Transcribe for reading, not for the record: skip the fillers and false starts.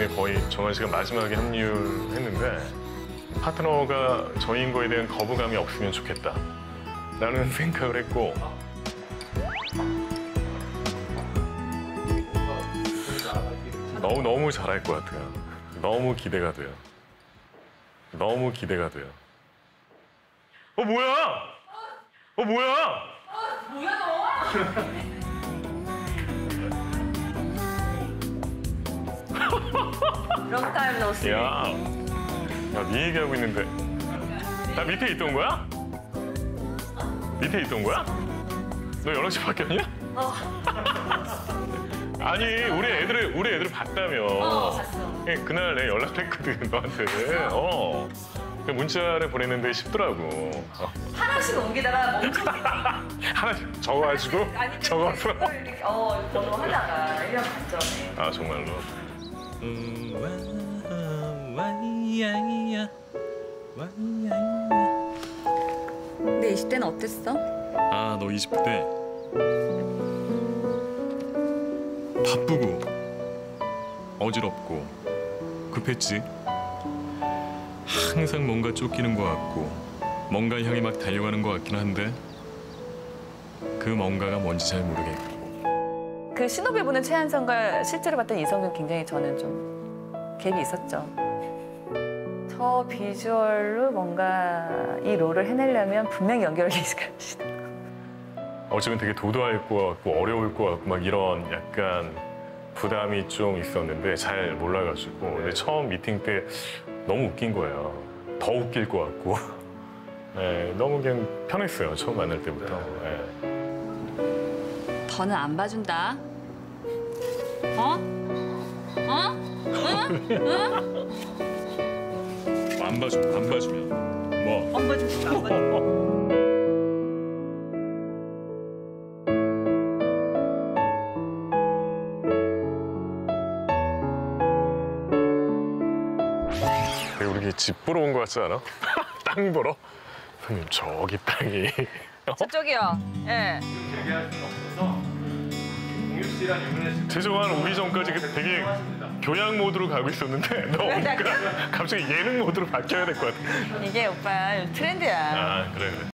중에 거의 정한 씨가 마지막에 합류했는데 파트너가 저인 거에 대한 거부감이 없으면 좋겠다 라는 생각을 했고 너무 잘할 것 같아요. 너무 기대가 돼요. 너무 기대가 돼요. 뭐야? 뭐야? 뭐야 너? 롱타임 노시. 야, 네 얘기하고 있는데 나 밑에 있던 거야? 밑에 있던 거야? 너 여럿이 바뀌었냐? 아니 우리 애들 봤다며. 봤어. 그날 내 연락했거든 너한테. 문자를 보냈는데 쉽더라고. 하나씩 옮기다가 멈춰. 하나씩 적어가지고 적어서. 번호 하다가 1년 반 전에. 아 정말로. 내 20대는 어땠어? 아, 너 20대 바쁘고 어지럽고 급했지. 항상 뭔가 쫓기는 것 같고 뭔가 향해 막 달려가는 것 같긴 한데 그 뭔가가 뭔지 잘 모르겠고. 그 신호비 보는 최한성과 실제로 봤던 이성균 굉장히 저는 좀 갭이 있었죠. 저 비주얼로 뭔가 이 롤을 해내려면 분명히 연결이 있을 것이다. 어쩌면 되게 도도할 것 같고 어려울 것 같고 막 이런 약간 부담이 좀 있었는데 잘 몰라가지고 근데 처음 미팅 때 너무 웃긴 거예요. 더 웃길 것 같고 네, 너무 그냥 편했어요. 처음 만날 때부터. 네. 더는 안 봐준다. 어? 응? 응? 안 봐주면 뭐? 안 봐준다. 우리 집 보러 온 거 같지 않아? 땅 보러? 선생님 저기 땅이. 저쪽이요. 예. 얘기할 수는 없어서 공유 씨랑 유민혜 씨 최종환 오기 전까지 되게 교양 모드로 가고 있었는데 너 오니까 갑자기 예능 모드로 바뀌어야 될 것 같아. 이게 오빠 트렌드야. 아 그래.